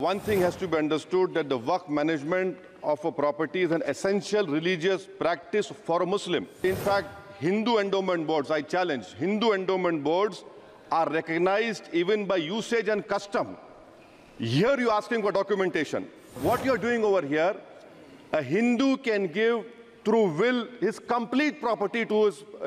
One thing has to be understood that the Waqf management of a property is an essential religious practice for a Muslim. In fact, Hindu endowment boards, I challenge, Hindu endowment boards are recognized even by usage and custom. Here you're asking for documentation. What you're doing over here, a Hindu can give through will his complete property to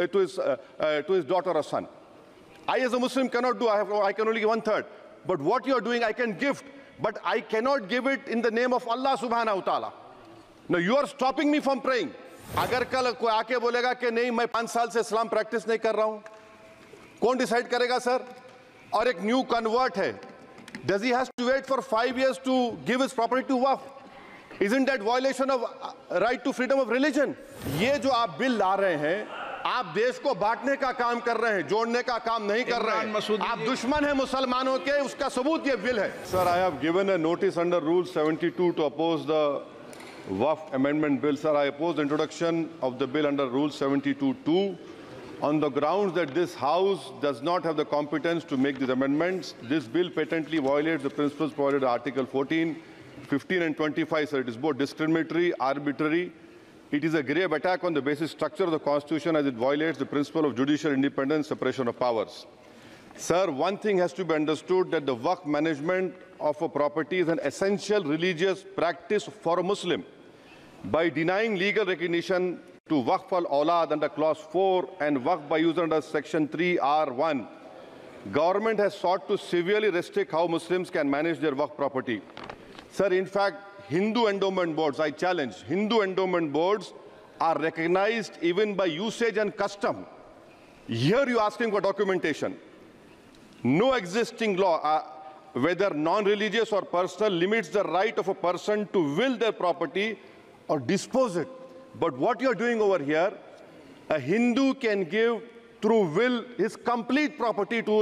his daughter or son. I as a Muslim cannot do, I can only give 1/3. But what you're doing, I can gift, but I cannot give it in the name of Allah subhanahu wa ta'ala. Now you are stopping me from praying. अगर कल कोई आके बोलेगा कि नहीं मैं 5 साल से इस्लाम प्रैक्टिस नहीं कर रहा हूं, कौन डिसाइड करेगा सर? और एक न्यू कन्वर्ट है, does he has to wait for 5 years to give his property to waqf? Isn't that violation of right to freedom of religion? ये जो आप बिल ला रहे हैं, आप देश को बांटने का काम कर रहे हैं, जोड़ने का काम नहीं कर रहे हैं। आप दुश्मन हैं मुसलमानों के, उसका सबूत ये बिल है। Sir, I have given a notice under Rule 72 to oppose the Waqf Amendment Bill. Sir, I oppose the introduction of the bill under Rule 72(2) on the grounds that this House does not have the competence to make these amendments. This bill patently violates the principles provided in Article 14, 15 and 25. Sir, it is both discriminatory, arbitrary. It is a grave attack on the basic structure of the Constitution as it violates the principle of judicial independence, separation of powers. Sir, one thing has to be understood that the Waqf management of a property is an essential religious practice for a Muslim. By denying legal recognition to Waqf al-Awlad under Clause 4 and Waqf by user under Section 3(r)(1), government has sought to severely restrict how Muslims can manage their Waqf property. Sir, in fact, Hindu endowment boards, I challenge, Hindu endowment boards are recognized even by usage and custom. Here you're asking for documentation. No existing law, whether non-religious or personal, limits the right of a person to will their property or dispose it. But what you're doing over here, a Hindu can give through will his complete property to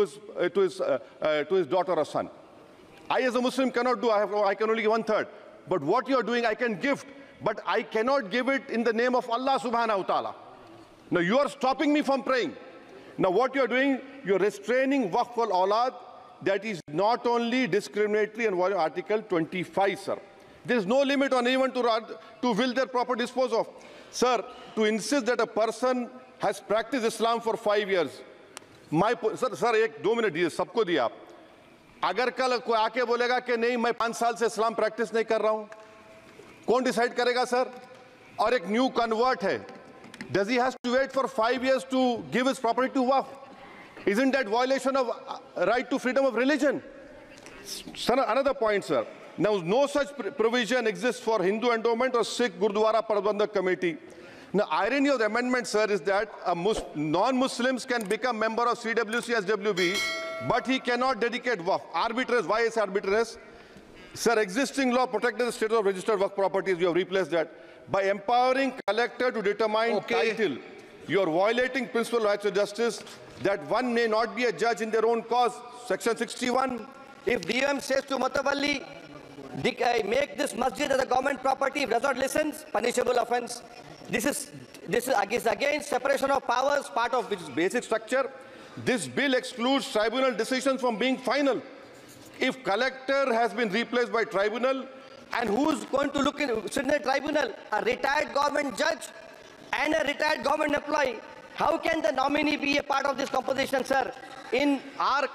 his daughter or son. I as a Muslim cannot do, I can only give 1/3. But what you're doing, I can gift, but I cannot give it in the name of Allah subhanahu wa ta'ala. Now you are stopping me from praying. Now what you're doing, you're restraining Waqf al-Awlad. That is not only discriminatory and violating Article 25, sir. There is no limit on anyone to will their property dispose of. Sir, to insist that a person has practiced Islam for 5 years, sir, 1-2 minute दिए, सबको दिया आप। अगर कल कोई आके बोलेगा कि नहीं मैं 5 साल से इस्लाम प्रैक्टिस नहीं कर रहा हूं, कौन डिसाइड करेगा सर? और एक न्यू कन्वर्ट है, does he has to wait for 5 years to give his property to waqf? Isn't that violation of right to freedom of religion? Sir, another point, sir. Now, no such provision exists for Hindu endowment or Sikh Gurdwara Prabandhak Committee. Now, irony of the amendment, sir, is that non-Muslims can become member of CWC, SWB, but he cannot dedicate waqf. Arbitrariness, why is arbitrariness? Sir, existing law protected the status of registered waqf properties. You have replaced that. By empowering collector to determine title, you are violating principle of rights of justice that one may not be a judge in their own cause. Section 61. If DOM says to Mutawalli, make this masjid as a government property, if does not listen, punishable offence. This is against separation of powers, part of which is basic structure. This bill excludes tribunal decisions from being final. If collector has been replaced by tribunal, and who's going to look in the tribunal? A retired government judge and a retired government employee. How can the nominee be a part of this composition, sir? In our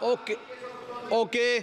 Okay.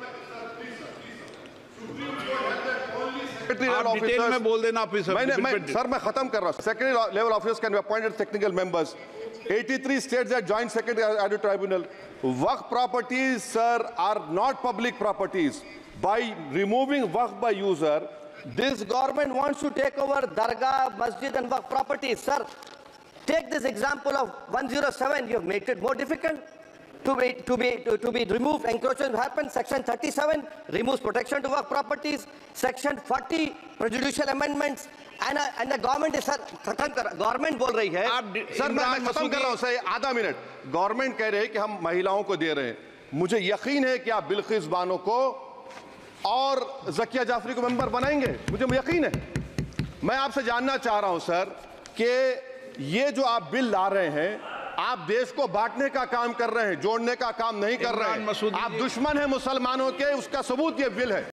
आप detail में बोल देना officer. Sir मैं खत्म कर रहा हूं। Secretary level officers can be appointed technical members. 83 states that joint secretary added tribunal. Waqf properties, sir, are not public properties. By removing waqf by user, this government wants to take over dargah, masjid and waqf properties. Sir, take this example of 107. You have made it more difficult to be removed. Encroachment happens. Section 37 removes protection to waqf properties. Section 40 prejudicial amendments. And the government is, sir, government बोल रही है। Sir मैं खत्म कर रहा हूं sir, आधा minute. Government कह रहे हैं कि हम महिलाओं को दे रहे हैं। मुझे यकीन है कि आप बिल्किस बानो को और ज़किया जाफरी को मेंबर बनाएंगे, मुझे यकीन है। मैं आपसे जानना चाह रहा हूं सर कि ये जो आप बिल ला रहे हैं, आप देश को बांटने का काम कर रहे हैं, जोड़ने का काम नहीं कर रहे हैं। आप दुश्मन हैं मुसलमानों के, उसका सबूत ये बिल है।